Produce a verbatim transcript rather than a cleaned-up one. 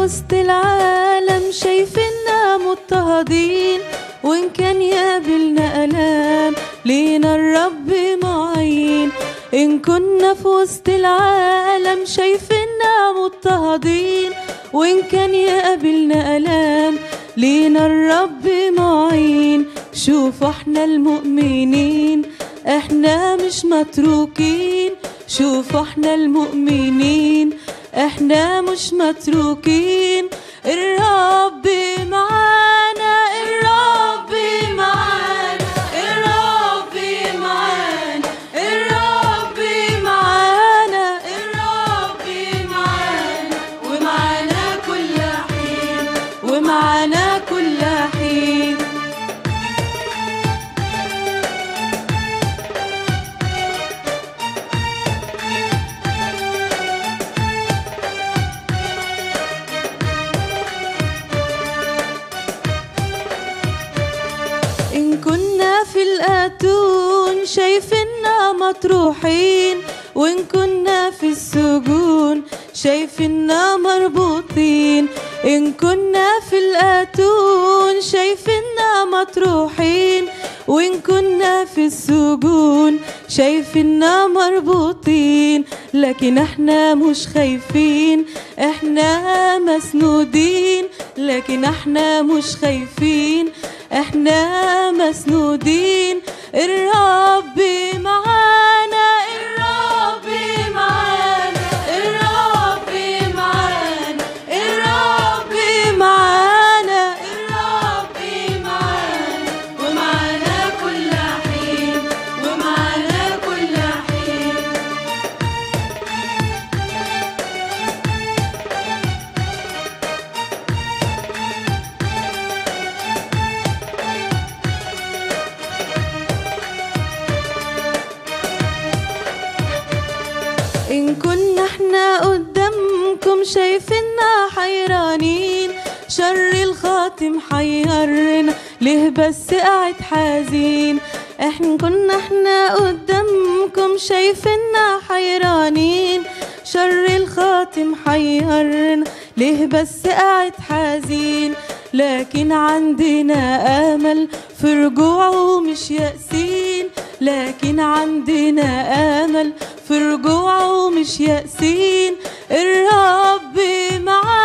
وسط العالم شايفيننا مضطهدين، وإن كان يقابلنا ألام لينا الرب معين. إن كنا في وسط العالم شايفيننا مضطهدين، وإن كان يقابلنا ألام لينا الرب معين. شوفوا احنا المؤمنين احنا مش متروكين، شوفوا احنا المؤمنين احنا مش متروكين. الرب معانا الرب معانا الرب معانا الرب معانا الرب معانا ومعانا كل حين ومعانا كل حين. إن كنا في الأتون شايفيننا مطروحين، وإن كنا في السجون شايفيننا مربوطين. إن كنا في الأتون شايفيننا مطروحين، وإن كنا في السجون شايفيننا مربوطين. لكن احنا مش خايفين احنا مسنودين، لكن احنا مش خايفين احنا مسنودين. الرب معانا الرب معانا الرب معانا الرب معانا الرب معانا ومعانا كل حين ومعانا كل حين. إن كنا احنا قدامكم شايفيننا حيرانين، شر الخاتم حيرنا ليه بس قاعد حزين. احنا كنا احنا قدامكم شايفيننا حيرانين، شر الخاتم حيرنا ليه بس قاعد حزين. لكن عندنا امل في رجوعه مش يأسين، لكن عندنا امل في رجوعه مش يأسين. الرب معانا